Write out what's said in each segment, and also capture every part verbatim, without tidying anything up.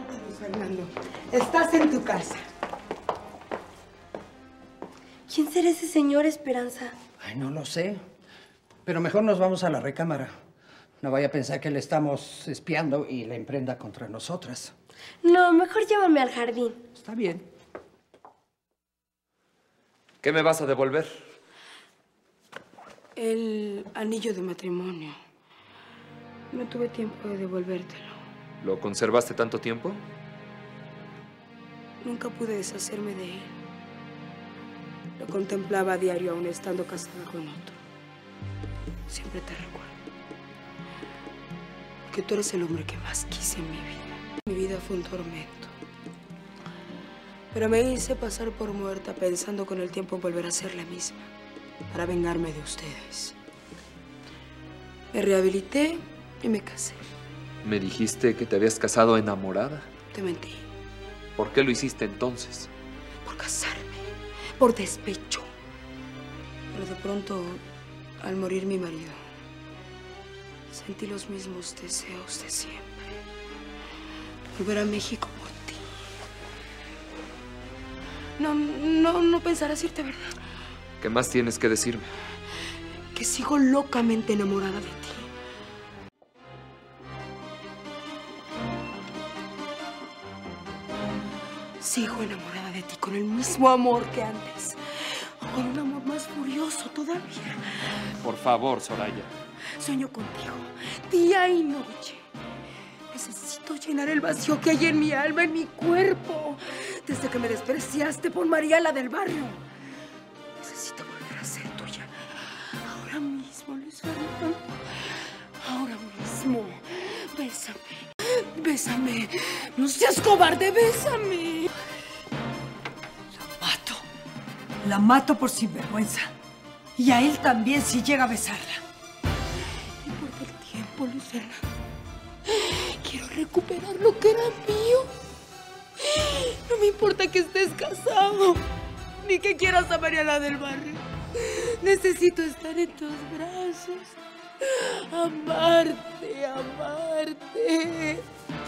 Luis Fernando, estás en tu casa. ¿Quién será ese señor, Esperanza? Ay, no lo sé. Pero mejor nos vamos a la recámara. No vaya a pensar que le estamos espiando y la emprenda contra nosotras. No, mejor llévame al jardín. Está bien. ¿Qué me vas a devolver? El anillo de matrimonio. No tuve tiempo de devolvértelo. ¿Lo conservaste tanto tiempo? Nunca pude deshacerme de él. Lo contemplaba a diario aún estando casada con otro. Siempre te recuerdo. Que tú eres el hombre que más quise en mi vida. Mi vida fue un tormento. Pero me hice pasar por muerta pensando con el tiempo en volver a ser la misma. Para vengarme de ustedes. Me rehabilité y me casé. Me dijiste que te habías casado enamorada. Te mentí. ¿Por qué lo hiciste entonces? Por casarme. Por despecho. Pero de pronto, al morir mi marido, sentí los mismos deseos de siempre. Volver a México por ti. No, no, no pensarás irte, ¿verdad? ¿Qué más tienes que decirme? Que sigo locamente enamorada de ti. Sigo enamorada de ti con el mismo amor que antes. O con un amor más furioso todavía. Por favor, Soraya. Sueño contigo, día y noche. Necesito llenar el vacío que hay en mi alma, en mi cuerpo. Desde que me despreciaste por María, la del barrio. Necesito volver a ser tuya. Ahora mismo, Luis Fernando. Ahora mismo. Bésame. Bésame. No seas cobarde, bésame. La mato. La mato por sinvergüenza. Y a él también si llega a besarla. No importa el tiempo, Luis Fernando. Quiero recuperar lo que era mío. No me importa que estés casado, ni que quieras a Mariana del barrio. Necesito estar en tus brazos. Amarte, amarte.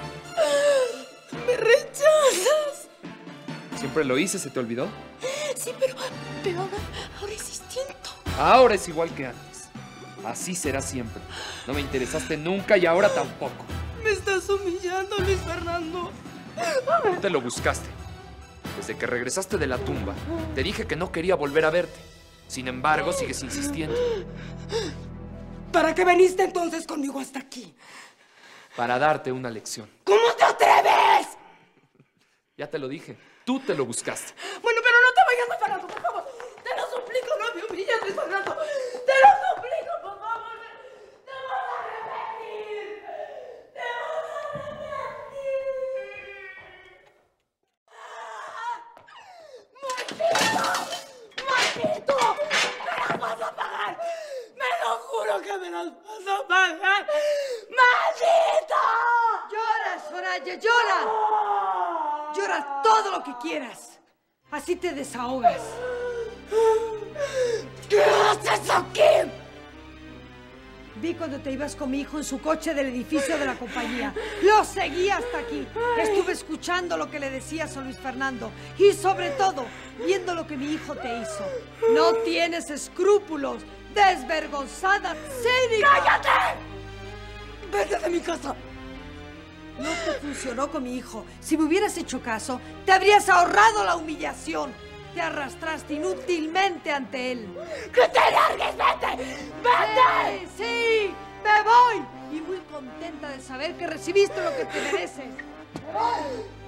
¿Me rechazas? ¿Siempre lo hice? ¿Se te olvidó? Sí, pero, pero ahora, ahora es distinto. Ahora es igual que antes. Así será siempre. No me interesaste nunca y ahora tampoco. Me estás humillando, Luis Fernando. Tú te lo buscaste. Desde que regresaste de la tumba, te dije que no quería volver a verte. Sin embargo, sigues insistiendo. ¿Para qué viniste entonces conmigo hasta aquí? Para darte una lección. ¿Cómo te atreves? Ya te lo dije. Tú te lo buscaste. Bueno, pero no te vayas, Luis Fernando, por favor. Te lo suplico, no me humilles, Luis Fernando. Te lo suplico, por favor. Te vas a arrepentir. Te vas a arrepentir. ¡Maldito! ¡Maldito! ¡Me las vas a pagar! ¡Me lo juro que me las vas a pagar! ¡Maldito! ¡Llora, Soraya, llora! Llora todo lo que quieras. Así te desahogas. ¿Qué haces aquí? Vi cuando te ibas con mi hijo en su coche del edificio de la compañía. Lo seguí hasta aquí. Estuve escuchando lo que le decías a Luis Fernando. Y sobre todo, viendo lo que mi hijo te hizo. No tienes escrúpulos. Desvergonzada, cínica. ¡Cállate! ¡Vete de mi casa! No te funcionó con mi hijo. Si me hubieras hecho caso, te habrías ahorrado la humillación. Te arrastraste inútilmente ante él. ¡Que te largues! ¡Vete! ¡Vete! Sí, sí, me voy. Y muy contenta de saber que recibiste lo que te mereces. Me voy.